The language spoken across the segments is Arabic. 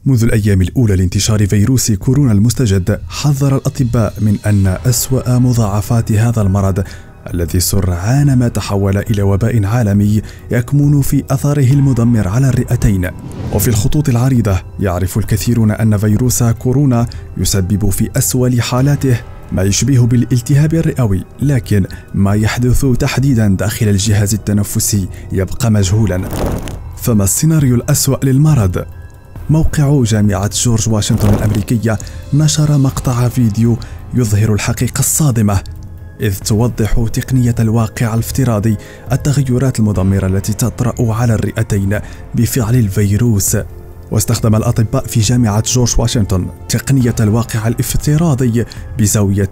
منذ الأيام الأولى لانتشار فيروس كورونا المستجد، حذر الأطباء من أن أسوأ مضاعفات هذا المرض الذي سرعان ما تحول إلى وباء عالمي يكمن في أثره المدمر على الرئتين. وفي الخطوط العريضة يعرف الكثيرون أن فيروس كورونا يسبب في أسوأ حالاته ما يشبه بالالتهاب الرئوي، لكن ما يحدث تحديدا داخل الجهاز التنفسي يبقى مجهولا. فما السيناريو الأسوأ للمرض؟ موقع جامعة جورج واشنطن الأمريكية نشر مقطع فيديو يظهر الحقيقة الصادمة، إذ توضح تقنية الواقع الافتراضي التغيرات المدمرة التي تطرأ على الرئتين بفعل الفيروس. واستخدم الأطباء في جامعة جورج واشنطن تقنية الواقع الافتراضي بزاوية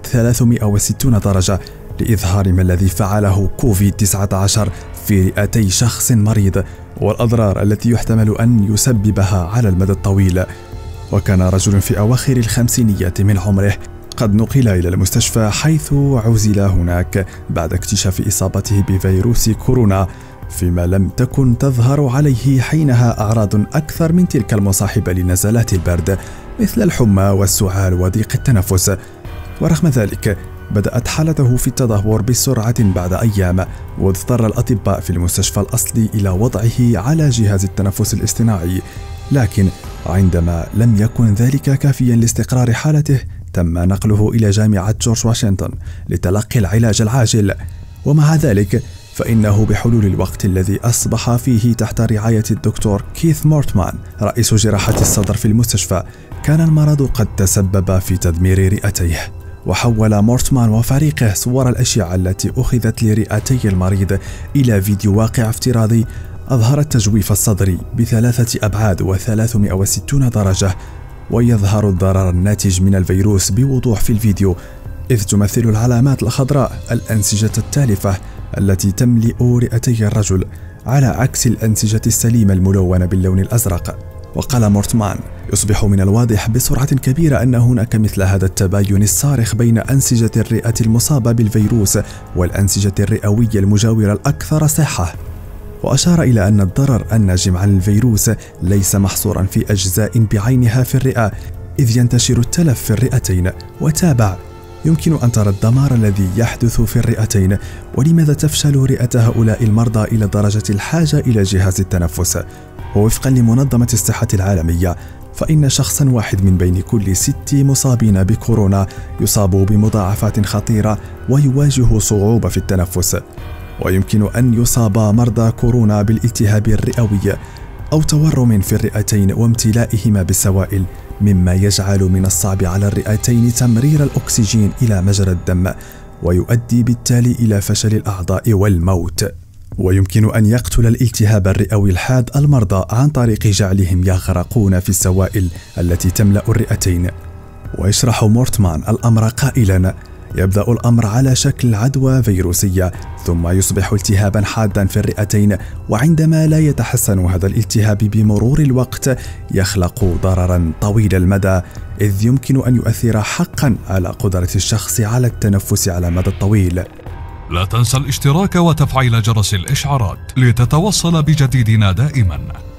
360 درجة لإظهار ما الذي فعله كوفيد-19 في رئتي شخص مريض والأضرار التي يحتمل أن يسببها على المدى الطويل. وكان رجل في أواخر الخمسينيات من عمره قد نقل إلى المستشفى، حيث عزل هناك بعد اكتشاف إصابته بفيروس كورونا، فيما لم تكن تظهر عليه حينها أعراض أكثر من تلك المصاحبة لنزلات البرد مثل الحمى والسعال وضيق التنفس. ورغم ذلك بدأت حالته في التدهور بسرعة بعد أيام، واضطر الأطباء في المستشفى الأصلي إلى وضعه على جهاز التنفس الاصطناعي. لكن عندما لم يكن ذلك كافيا لاستقرار حالته، تم نقله إلى جامعة جورج واشنطن لتلقي العلاج العاجل. ومع ذلك فإنه بحلول الوقت الذي أصبح فيه تحت رعاية الدكتور كيث مورتمان رئيس جراحة الصدر في المستشفى، كان المرض قد تسبب في تدمير رئتيه. وحول مورتمان وفريقه صور الأشعة التي أخذت لرئتي المريض إلى فيديو واقع افتراضي أظهر التجويف الصدري ب3 أبعاد و360 درجة، ويظهر الضرر الناتج من الفيروس بوضوح في الفيديو، إذ تمثل العلامات الخضراء الأنسجة التالفة التي تملئ رئتي الرجل، على عكس الأنسجة السليمة الملونة باللون الأزرق. وقال مورتمان: يصبح من الواضح بسرعة كبيرة أن هناك مثل هذا التباين الصارخ بين أنسجة الرئة المصابة بالفيروس والأنسجة الرئوية المجاورة الأكثر صحة. وأشار إلى أن الضرر الناجم عن الفيروس ليس محصورا في أجزاء بعينها في الرئة، إذ ينتشر التلف في الرئتين. وتابع: يمكن أن ترى الدمار الذي يحدث في الرئتين، ولماذا تفشل رئة هؤلاء المرضى إلى درجة الحاجة إلى جهاز التنفس. ووفقا لمنظمة الصحة العالمية، فإن شخصا واحد من بين كل 6 مصابين بكورونا يصاب بمضاعفات خطيرة ويواجه صعوبة في التنفس. ويمكن أن يصاب مرضى كورونا بالالتهاب الرئوي أو تورم في الرئتين وامتلائهما بالسوائل، مما يجعل من الصعب على الرئتين تمرير الأكسجين إلى مجرى الدم، ويؤدي بالتالي إلى فشل الأعضاء والموت. ويمكن أن يقتل الالتهاب الرئوي الحاد المرضى عن طريق جعلهم يغرقون في السوائل التي تملأ الرئتين. ويشرح مورتمان الأمر قائلا: يبدأ الأمر على شكل عدوى فيروسية، ثم يصبح التهابا حادا في الرئتين، وعندما لا يتحسن هذا الالتهاب بمرور الوقت يخلق ضررا طويل المدى، إذ يمكن أن يؤثر حقا على قدرة الشخص على التنفس على المدى الطويل. لا تنسى الاشتراك وتفعيل جرس الإشعارات لتتوصل بجديدنا دائما.